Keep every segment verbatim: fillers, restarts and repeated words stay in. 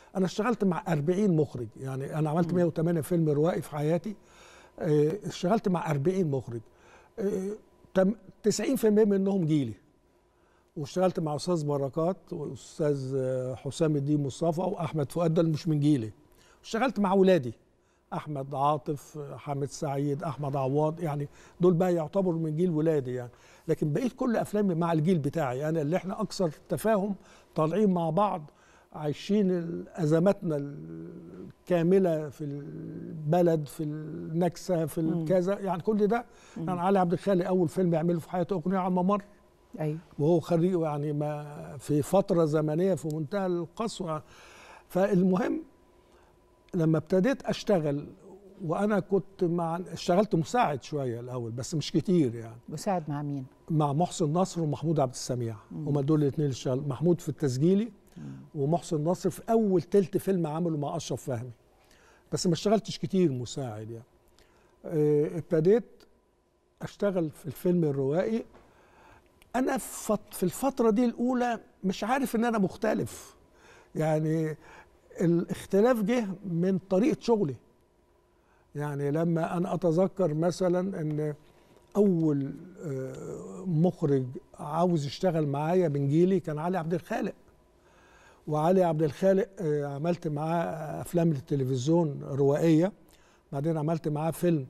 انا اشتغلت مع أربعين مخرج، يعني انا عملت مئة وثمانية فيلم روائي في حياتي. اشتغلت مع أربعين مخرج، تسعين بالمئة منهم جيلي. واشتغلت مع استاذ بركات واستاذ حسام الدين مصطفى واحمد فؤاد، ده مش من جيلي. اشتغلت مع ولادي احمد عاطف، حامد سعيد، احمد عواد، يعني دول بقى يعتبروا من جيل ولادي يعني. لكن بقيت كل افلامي مع الجيل بتاعي انا، اللي احنا اكثر تفاهم، طالعين مع بعض، عايشين ازماتنا الكامله في البلد، في النكسه، في الكذا، يعني كل ده. يعني علي عبد الخالق اول فيلم يعمله في حياته اغنيه على الممر. ايوه. وهو خريج يعني ما في فتره زمنيه في منتهى القسوه. فالمهم لما ابتديت اشتغل، وانا كنت مع اشتغلت مساعد شويه الاول بس مش كتير يعني. مساعد مع مين؟ مع محسن نصر ومحمود عبد السميع، هما دول الاثنين اللي اشتغلوا. محمود في التسجيلي ومحسن نصر في اول تلت فيلم عمله مع اشرف فهمي، بس ما اشتغلتش كتير مساعد يعني. اه ابتديت اشتغل في الفيلم الروائي. انا في الفتره دي الاولى مش عارف ان انا مختلف، يعني الاختلاف جه من طريقه شغلي. يعني لما انا اتذكر مثلا ان اول مخرج عاوز يشتغل معايا من جيلي كان علي عبد الخالق. وعلي عبد الخالق عملت معاه افلام التلفزيون روائيه، بعدين عملت معاه فيلم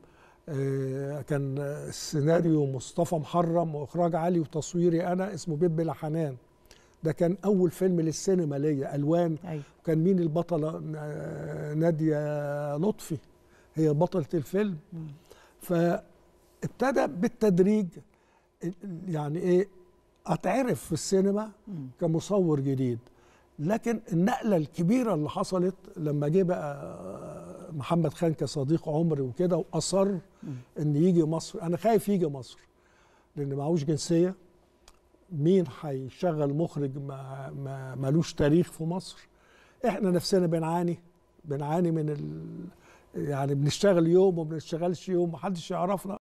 كان السيناريو مصطفى محرم واخراج علي وتصويري انا، اسمه بيب لحنان. ده كان اول فيلم للسينما ليا الوان. أيوة. كان مين البطله؟ ناديه لطفي هي بطله الفيلم. م. فابتدى بالتدريج يعني ايه اتعرف في السينما م. كمصور جديد. لكن النقله الكبيره اللي حصلت لما جه بقى محمد خان كصديق عمري وكده، واصر م. ان يجي مصر. انا خايف يجي مصر لان معهوش جنسيه. مين هيشغل مخرج ما ما مالوش تاريخ في مصر؟ احنا نفسنا بنعاني بنعاني من ال... يعني بنشتغل يوم وما بنشتغلش يوم، محدش يعرفنا.